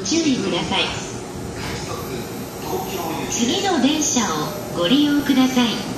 注意ください。次の電車をご利用ください。